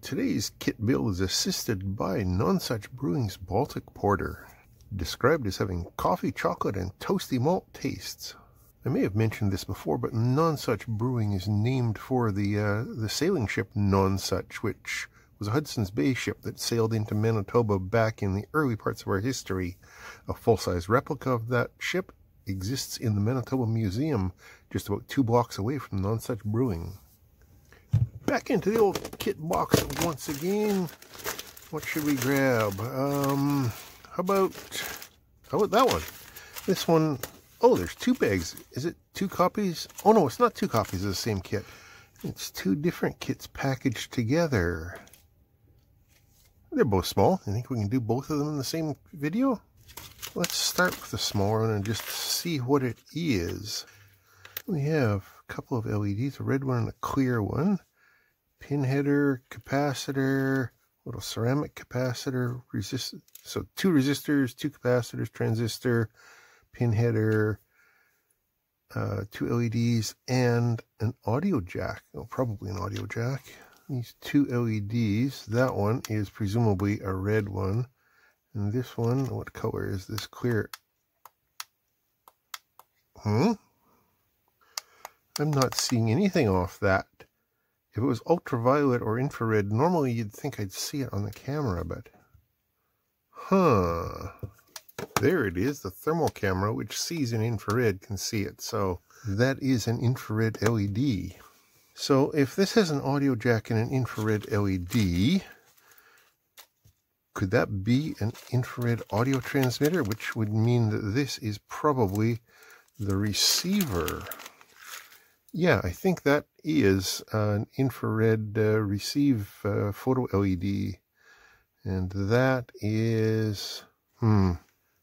Today's kit build is assisted by Nonsuch Brewing's Baltic Porter, described as having coffee, chocolate, and toasty malt tastes. I may have mentioned this before, but Nonsuch Brewing is named for the sailing ship Nonsuch, which was a Hudson's Bay ship that sailed into Manitoba back in the early parts of our history. A full-size replica of that ship exists in the Manitoba Museum, just about 2 blocks away from Nonsuch Brewing. Back into the old kit box once again. What should we grab? How about that one? This one, oh, there's 2 bags. Is it 2 copies? Oh no, it's not 2 copies of the same kit. It's 2 different kits packaged together. They're both small. I think we can do both of them in the same video. Let's start with the smaller one and just see what it is. We have a couple of LEDs, a red one and a clear one. Pin header, capacitor, little ceramic capacitor, resistor. So 2 resistors, 2 capacitors, transistor, pin header, 2 LEDs, and an audio jack. Oh, probably an audio jack. These 2 LEDs, that one is presumably a red one. And this one, what color is this? Clear. I'm not seeing anything off that. If it was ultraviolet or infrared, normally you'd think I'd see it on the camera, but... There it is, the thermal camera, which sees in infrared, can see it. So that is an infrared LED. So if this has an audio jack and an infrared LED, could that be an infrared audio transmitter? Which would mean that this is probably the receiver. Yeah, I think that is an infrared receive photo LED. And that is an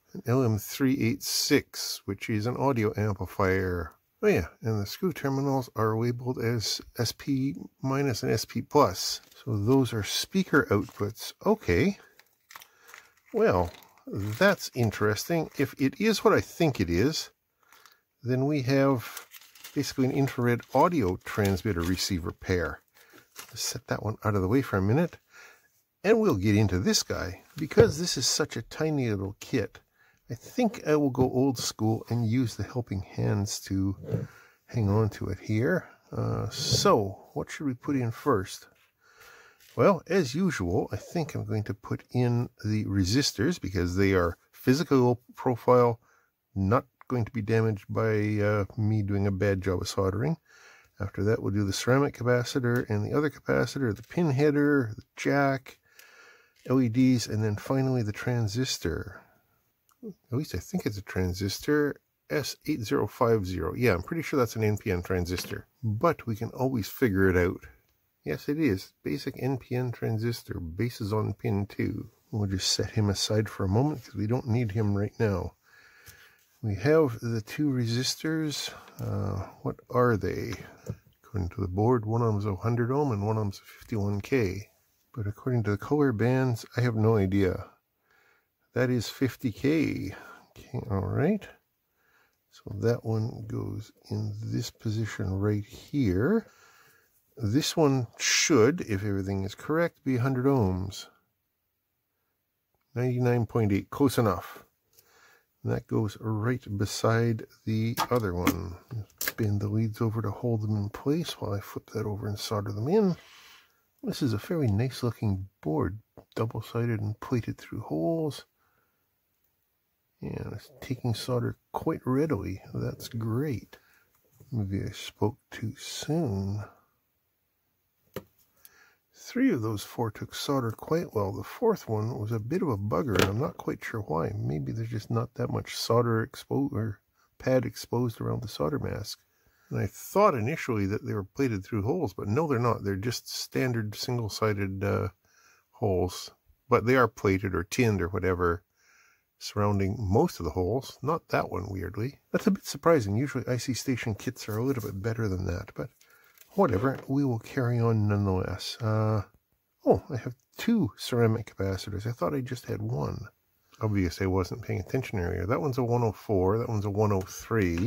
LM386, which is an audio amplifier. Oh yeah, and the screw terminals are labeled as SP- and SP+. So those are speaker outputs. Okay. Well, that's interesting. If it is what I think it is, then we have basically an infrared audio transmitter receiver pair. Let's set that one out of the way for a minute. And we'll get into this guy. Because this is such a tiny little kit, I think I will go old school and use the helping hands to hang on to it here. So, what should we put in first? Well, as usual, I think I'm going to put in the resistors because they are physical low profile, not going to be damaged by me doing a bad job of soldering. After that, we'll do the ceramic capacitor and the other capacitor, the pin header, the jack, LEDs, and then finally the transistor. At least I think it's a transistor, S8050. Yeah, I'm pretty sure that's an NPN transistor, but we can always figure it out. Yes, it is. Basic NPN transistor, bases on pin 2. We'll just set him aside for a moment because we don't need him right now. We have the 2 resistors. What are they? According to the board, one of them is a 100 ohm and one of them is a 51K. But according to the color bands, I have no idea. That is 50K. Okay, all right. So that one goes in this position right here. This one should, if everything is correct, be 100 ohms. 99.8, close enough. And that goes right beside the other one. Bend the leads over to hold them in place while I flip that over and solder them in. This is a very nice looking board, double-sided and plated through holes. And it's taking solder quite readily. That's great. Maybe I spoke too soon. 3 of those 4 took solder quite well. The 4th one was a bit of a bugger, and I'm not quite sure why. Maybe there's just not that much solder exposed or pad exposed around the solder mask. And I thought initially that they were plated through holes, but no, they're not. They're just standard single-sided holes. But they are plated or tinned or whatever surrounding most of the holes. Not that one, weirdly. That's a bit surprising. Usually IC Station kits are a little bit better than that, but whatever, we will carry on nonetheless. Oh, I have 2 ceramic capacitors. I thought I just had 1. Obviously, I wasn't paying attention earlier. That one's a 104, that one's a 103.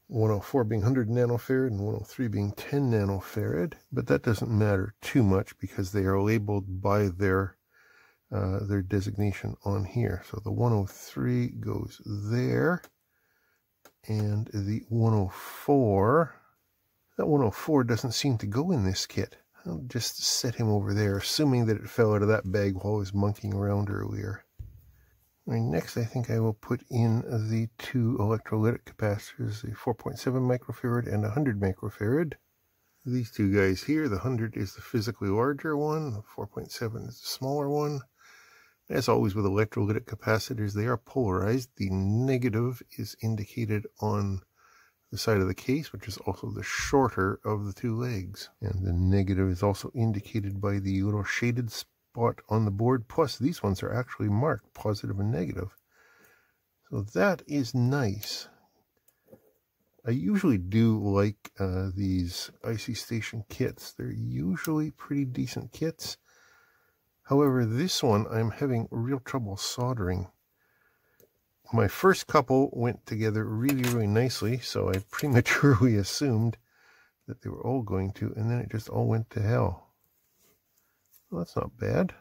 104 being 100 nanofarad and 103 being 10 nanofarad, but that doesn't matter too much because they are labeled by their designation on here. So the 103 goes there, and the 104, that 104 doesn't seem to go in this kit. I'll just set him over there, assuming that it fell out of that bag while I was monkeying around earlier. Right, next, I think I will put in the two electrolytic capacitors, the 4.7 microfarad and 100 microfarad. These two guys here, the 100 is the physically larger one, the 4.7 is the smaller one. As always with electrolytic capacitors, they are polarized. The negative is indicated on the side of the case, which is also the shorter of the two legs. And the negative is also indicated by the little shaded spot on the board. Plus, these ones are actually marked positive and negative. So that is nice. I usually do like these IC Station kits. They're usually pretty decent kits. However, this one I'm having real trouble soldering. My first couple went together really, really nicely, so I prematurely assumed that they were all going to, and then it just all went to hell. Well, that's not bad.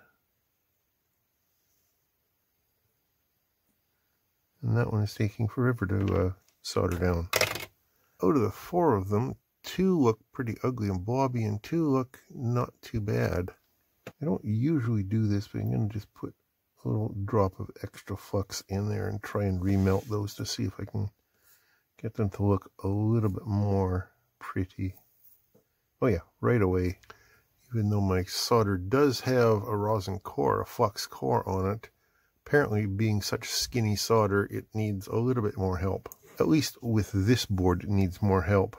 And that one is taking forever to solder down. Out of the four of them, two look pretty ugly and blobby, and two look not too bad. I don't usually do this, but I'm going to just put a little drop of extra flux in there and try and remelt those to see if I can get them to look a little bit more pretty. Oh yeah, right away, even though my solder does have a rosin core, a flux core on it, apparently being such skinny solder, it needs a little bit more help. At least with this board, it needs more help.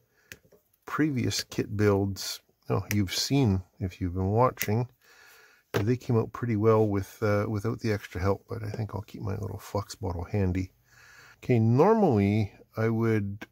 Previous kit builds, you've seen if you've been watching, they came out pretty well with without the extra help, but I think I'll keep my little flux bottle handy. Okay, normally I would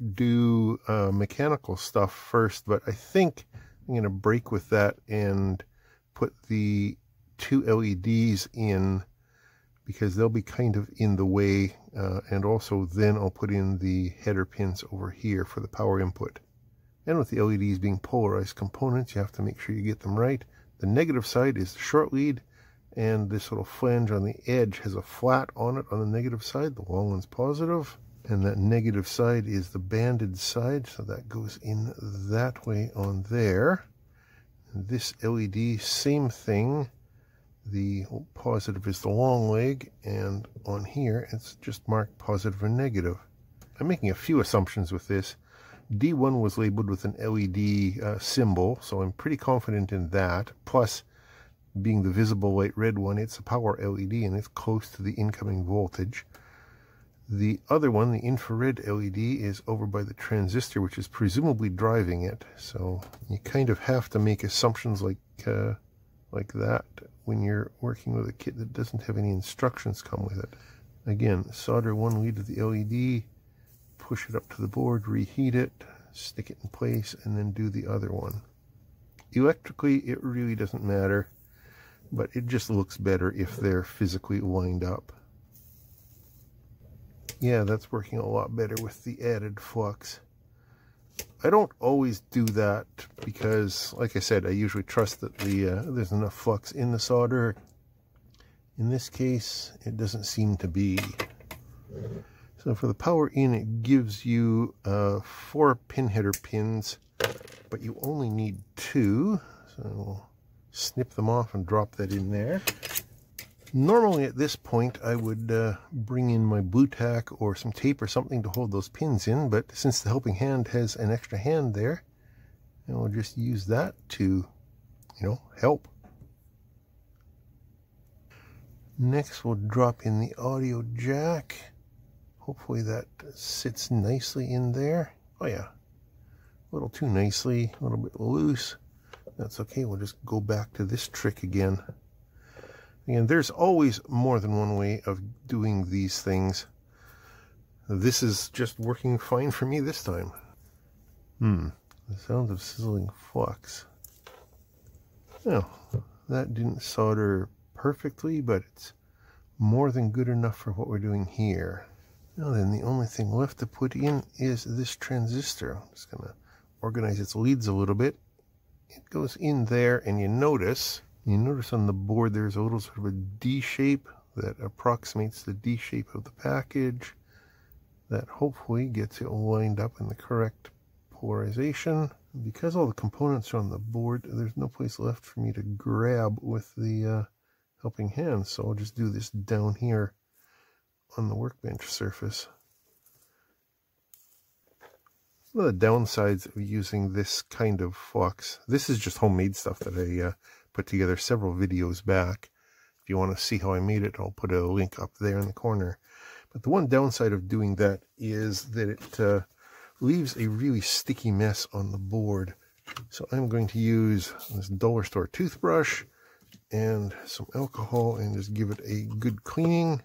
do mechanical stuff first, but I think I'm going to break with that and put the two LEDs in because they'll be kind of in the way, and also then I'll put in the header pins over here for the power input. And with the LEDs being polarized components, you have to make sure you get them right. The negative side is the short lead, and this little flange on the edge has a flat on it on the negative side. The long one's positive, and that negative side is the banded side, so that goes in that way on there. And this LED, same thing. The positive is the long leg, and on here it's just marked positive and negative. I'm making a few assumptions with this. D1 was labeled with an LED symbol, so I'm pretty confident in that. Plus, being the visible light red one, it's a power LED and it's close to the incoming voltage. The other one, the infrared LED, is over by the transistor, which is presumably driving it. So you kind of have to make assumptions like that when you're working with a kit that doesn't have any instructions come with it. Again, solder one lead to the LED, push it up to the board, reheat it, stick it in place, and then do the other one. Electrically, it really doesn't matter, but it just looks better if they're physically lined up. Yeah, that's working a lot better with the added flux. I don't always do that because, like I said, I usually trust that there's enough flux in the solder. In this case, it doesn't seem to be. So for the power in, it gives you 4 pin header pins, but you only need 2. So we'll snip them off and drop that in there. Normally at this point I would bring in my blue tack or some tape or something to hold those pins in, but since the helping hand has an extra hand there, and we'll just use that to, help. Next we'll drop in the audio jack. Hopefully that sits nicely in there. Oh yeah, a little too nicely, a little bit loose. That's okay, we'll just go back to this trick again. And there's always more than one way of doing these things. This is just working fine for me this time. The sound of sizzling flux. Well, that didn't solder perfectly, but it's more than good enough for what we're doing here. Now then, the only thing left to put in is this transistor. I'm just going to organize its leads a little bit. It goes in there, and you notice on the board there's a little sort of a D shape that approximates the D shape of the package. That hopefully gets it lined up in the correct polarization. Because all the components are on the board, there's no place left for me to grab with the helping hand, so I'll just do this down here on the workbench surface. One of the downsides of using this kind of flux, this is just homemade stuff that I put together several videos back. If you want to see how I made it, I'll put a link up there in the corner. But the one downside of doing that is that it leaves a really sticky mess on the board. So I'm going to use this dollar store toothbrush and some alcohol and just give it a good cleaning.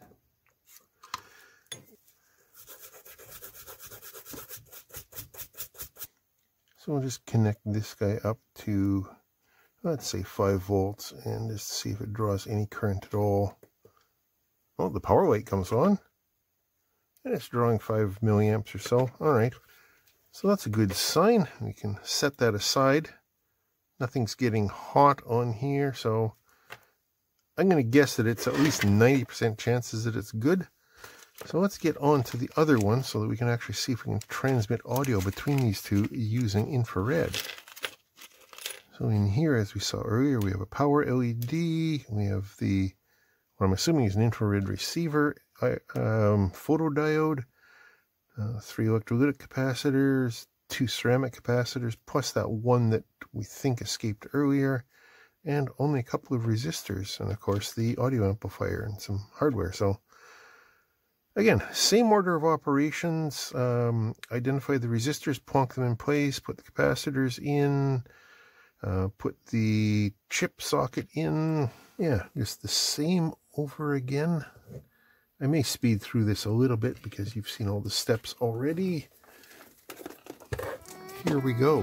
So we'll just connect this guy up to, let's say 5 volts, and just see if it draws any current at all. Oh, the power light comes on, and it's drawing 5 milliamps or so. All right, so that's a good sign. We can set that aside. Nothing's getting hot on here, so I'm going to guess that it's at least 90% chances that it's good. So let's get on to the other one so that we can actually see if we can transmit audio between these two using infrared. So in here, as we saw earlier, we have a power LED. We have what I'm assuming is an infrared receiver, photodiode, 3 electrolytic capacitors, 2 ceramic capacitors, plus that one that we think escaped earlier, and only a couple of resistors, and of course the audio amplifier and some hardware. So again, same order of operations. Identify the resistors, plonk them in place, put the capacitors in, put the chip socket in. Yeah, just the same over again. I may speed through this a little bit because you've seen all the steps already. Here we go.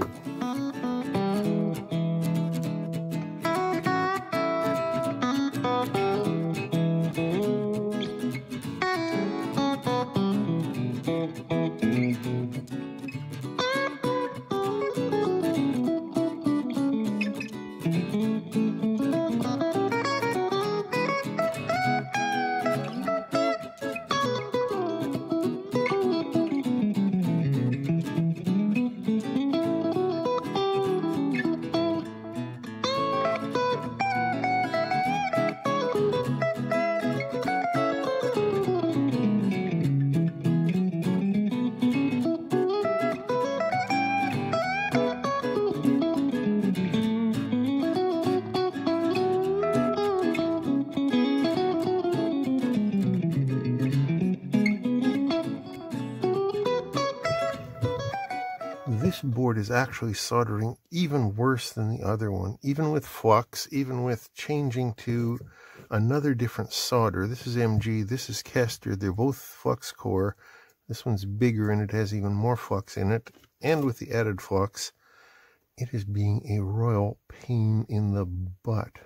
This board is actually soldering even worse than the other one, even with flux, even with changing to another different solder. This is MG, this is Kester. They're both flux core. This one's bigger and it has even more flux in it. And with the added flux, it is being a royal pain in the butt.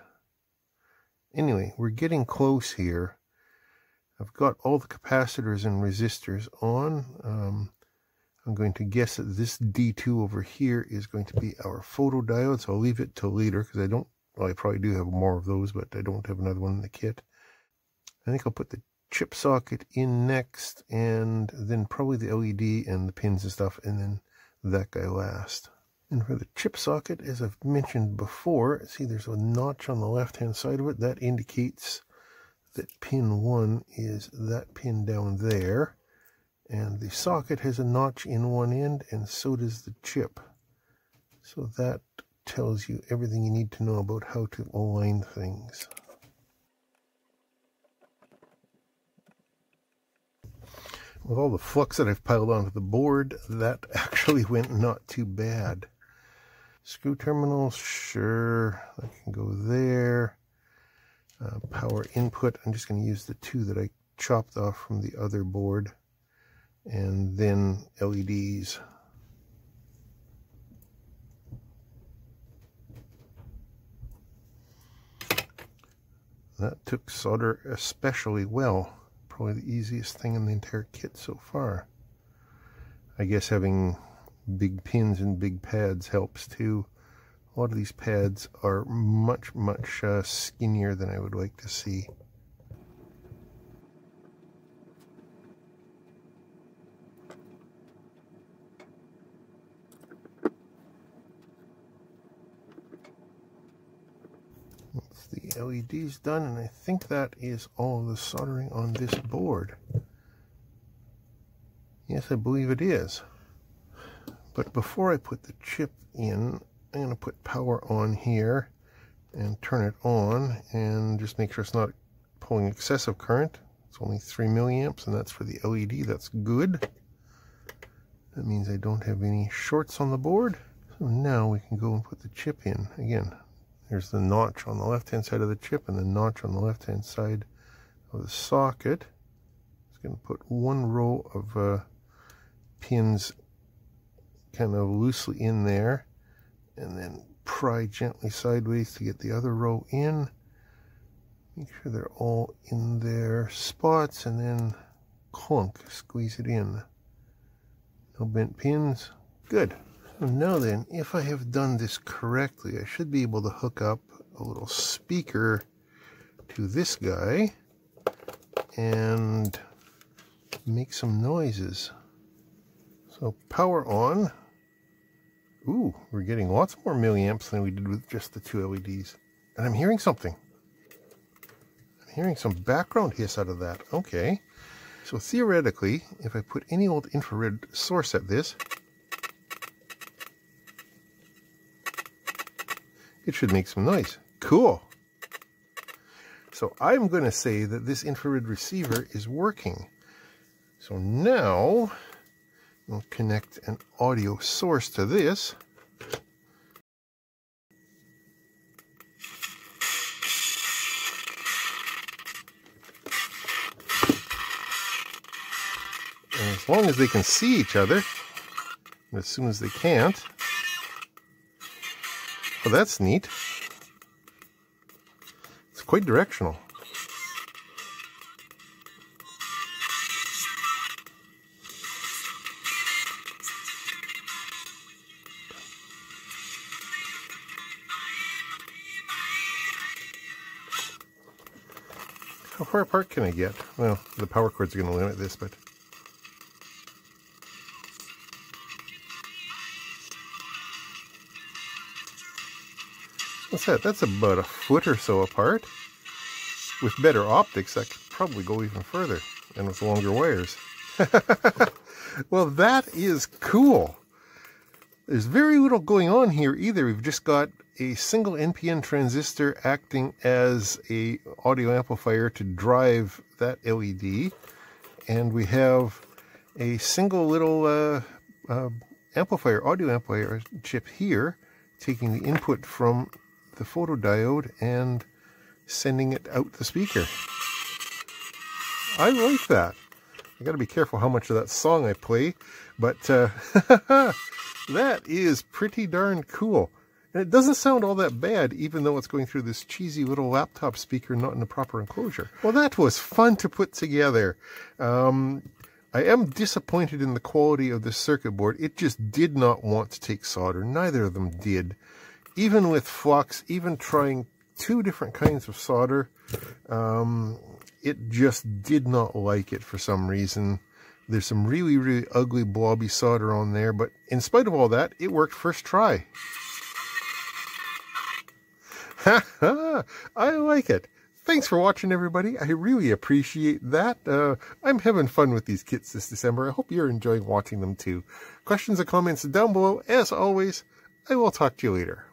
Anyway, we're getting close here. I've got all the capacitors and resistors on. I'm going to guess that this D2 over here is going to be our photodiode, so I'll leave it till later because I probably do have more of those, but I don't have another one in the kit. I think I'll put the chip socket in next, and then probably the LED and the pins and stuff, and then that guy last. And for the chip socket, as I've mentioned before, see there's a notch on the left-hand side of it. That indicates that pin 1 is that pin down there. And the socket has a notch in one end, and so does the chip. So that tells you everything you need to know about how to align things. With all the flux that I've piled onto the board, that actually went not too bad. Screw terminals, sure, that can go there. Power input, I'm just going to use the 2 that I chopped off from the other board. And then LEDs. That took solder especially well. probably the easiest thing in the entire kit so far. I guess having big pins and big pads helps too. A lot of these pads are much skinnier than I would like to see. That's the LEDs done, and I think that is all of the soldering on this board. Yes, I believe it is. But before I put the chip in, I'm going to put power on here and turn it on and just make sure it's not pulling excessive current. It's only 3 milliamps, and that's for the LED. That's good. That means I don't have any shorts on the board. So now we can go and put the chip in. Again, there's the notch on the left-hand side of the chip and the notch on the left-hand side of the socket. It's going to put one row of pins kind of loosely in there, and then pry gently sideways to get the other row in. Make sure they're all in their spots, and then clunk, squeeze it in. No bent pins. Good. So now then, if I have done this correctly, I should be able to hook up a little speaker to this guy and make some noises. So power on. Ooh, we're getting lots more milliamps than we did with just the two LEDs. And I'm hearing something. I'm hearing some background hiss out of that. Okay. So theoretically, if I put any old infrared source at this, it should make some noise. Cool. So I'm going to say that this infrared receiver is working. So now we'll connect an audio source to this. And as long as they can see each other, and as soon as they can't, well, that's neat. It's quite directional. How far apart can I get? Well, the power cords are going to limit this, but... What's that? That's about a foot or so apart. With better optics, I could probably go even further, and with longer wires. Well, that is cool. There's very little going on here either. We've just got a single NPN transistor acting as a audio amplifier to drive that LED, and we have a single little amplifier, audio amplifier chip here, taking the input from the photodiode and sending it out the speaker. I like that. I got to be careful how much of that song I play, but that is pretty darn cool. And it doesn't sound all that bad, even though it's going through this cheesy little laptop speaker not in the proper enclosure. Well, that was fun to put together. I am disappointed in the quality of this circuit board. It just did not want to take solder. Neither of them did. Even with flux, even trying two different kinds of solder, it just did not like it for some reason. There's some really ugly blobby solder on there, but in spite of all that, it worked first try. I like it. Thanks for watching, everybody. I really appreciate that. I'm having fun with these kits this December. I hope you're enjoying watching them too. Questions and comments down below. As always, I will talk to you later.